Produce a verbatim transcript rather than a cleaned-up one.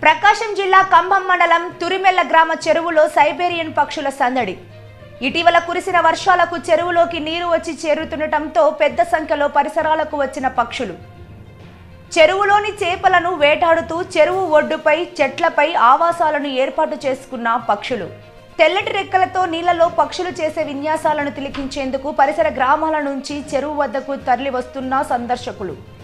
ప్రకాశం జిల్లా కంభం మండలం తురిమెల్ల గ్రామ చెరువులో సైబేరియన్ పక్షుల సందడి. ఇటీవల కురిసిన వర్షాలకు చెరువులోకి నీరు వచ్చి చేరుతుండటంతో పెద్ద సంఖ్యలో పరిసరాలకు వచ్చిన పక్షులు చెరువులోని చేపలను వేటాడుతూ చెరువు ఒడ్డుపై చెట్లపై ఆవాసాలను ఏర్పాటు చేసుకున్న పక్షులు తెల్లటి రెక్కలతో నీళ్లలో పక్షులు చేసే విన్యాసాలను తిలకించేందుకు పరిసర గ్రామాల నుంచి చెరువు వద్దకు తరలి వస్తున్న సందర్శకులు